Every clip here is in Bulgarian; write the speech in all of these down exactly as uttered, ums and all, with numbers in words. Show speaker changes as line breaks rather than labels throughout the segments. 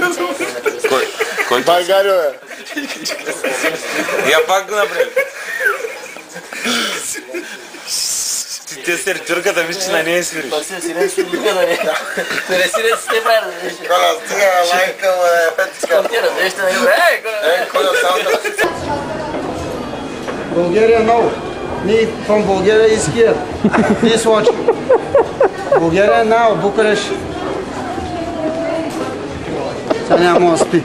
Кой? България, бе.
Я пак го направи. Те сервитюрката мисля, че на нея свириш.
Пак си сирен си лука, да не. Не не сирен си те прави, да виж.
Коля, стига, лайка, бе, петиска.
Коментира, нещо да не бе. Ей, Коля.
Е, Коля, само да...
Bulgaria, no. Me from Bulgaria is here. Please watch. Bulgaria now, Bucharest. Сега няма мога да спи.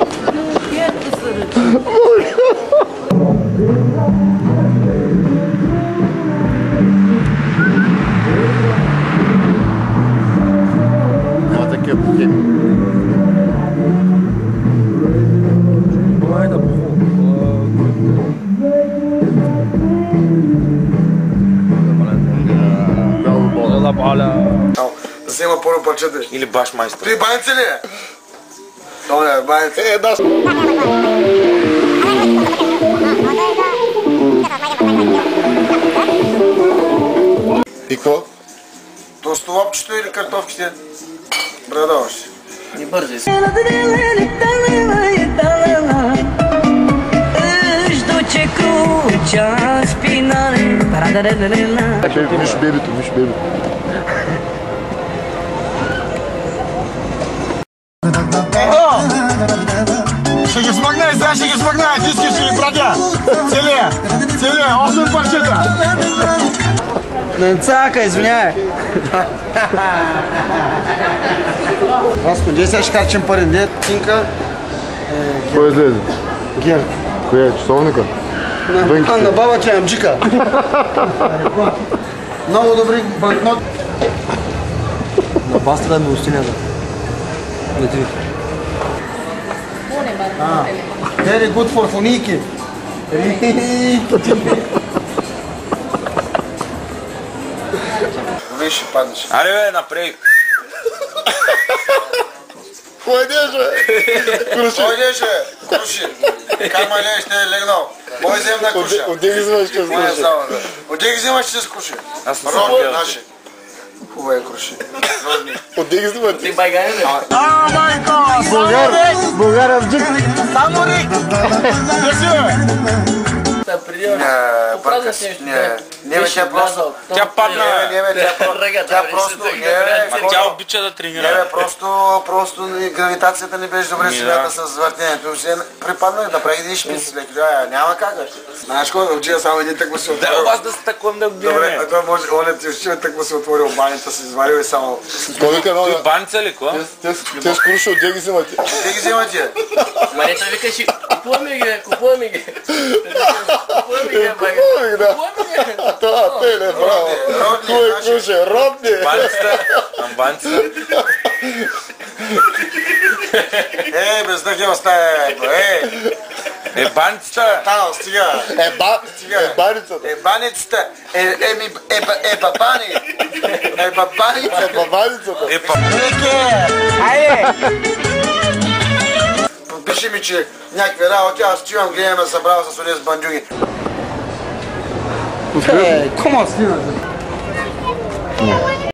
Няма такива покеми. Да се има първо парчета.
Или баш майстор.
Ти баница ли е? Добре, баница. Е, да. И какво? Тостолопчето или картофките? Брадаваш.
Не бързай си.
Виж бебето, виж бебето. Ще ги смъгна, сега ще ги смъгна, диски ще ги пратя. Целия, целия, осем парчета.
Не цака, извиняй. Господи, сега ще харчим пари. Де, Тинка?
Кой излезе?
Гер.
Кой е? Часовника?
На, на баба че амджика. Много добри банкноти. На баста да ми устинята. Летри. Very good for фуники.
Виж, ще паднеш.
Аре бе, напред.
Ходеш, бе! Круши! Ходеш, бе! Круши! Как ма леш, не е легнал. Мой взем на круша. Отде ги взимаш, ще скруши. Отде ги взимаш, ще скруши.
Аз не съм пил.
Наши. Хубаво е круши. Отде ги взимаш.
Ти байгани ли?
А, майко! Българ! Българ Авджик! Само Рик! Не си, бе!
Преди
Не, бъркаш. Не, не, бе, тя просто...
Тя падна.
Не, бе, тя просто...
Ма тя обича да тренира.
Не, бе, просто, просто гравитацията не беше добре шилята с въртенето. Припаднах, направих един шпиц, леко, няма как. Знаеш какво, учия само един тък му се отворил.
Да, вас да се такувам да го гледаме.
Добре, а това може, оня ти учия тък му се отворил банята, се изварил и само...
Той баница ли, ко?
Те скруши, отде ги взимате. Отде ги взимате.
Манета викаш, купуваме ги, купуваме ги. Купуваме ги, бага. Купуваме ги.
Това, те не, браво. Кой е крούσε, Родни.
Баницата, баницата.
Ей, без да ги оставя, ей.
Е, баницата.
Тано, стига. Е, ба... Стига. Е, баницата. Е, баницата. Е, е, ми... Е, е, бабани. Е, бабаница. Е, бабаницата.
Е, па...
Айде!
Пиши ми, че някакви работи, аз чувам, гледаме събрал с ония с бандюги.
Е, кома снимате?